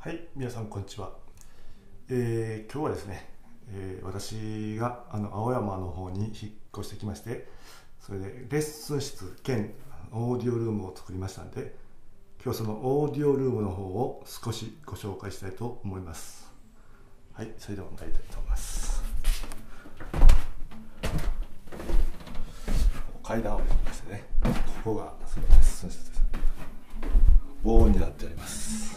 はい、皆さんこんにちは。今日はですね、私が青山の方に引っ越してきまして、それでレッスン室兼オーディオルームを作りましたので、今日はそのオーディオルームの方を少しご紹介したいと思います。はい、それでは参りたいと思います。階段を降りましてね、ここがそのレッスン室です。防音になっております。